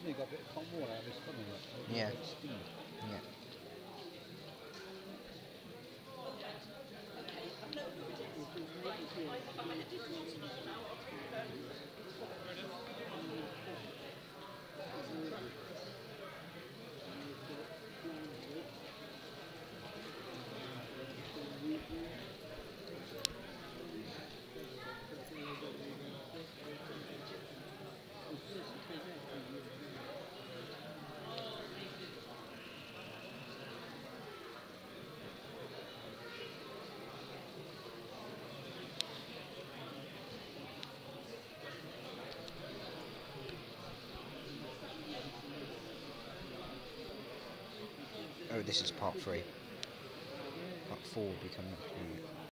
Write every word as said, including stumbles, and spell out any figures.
definitely got a bit of cold water out of this coming up. Yeah. Steam. Yeah. Oh, this is part three. Part four will be coming up soon.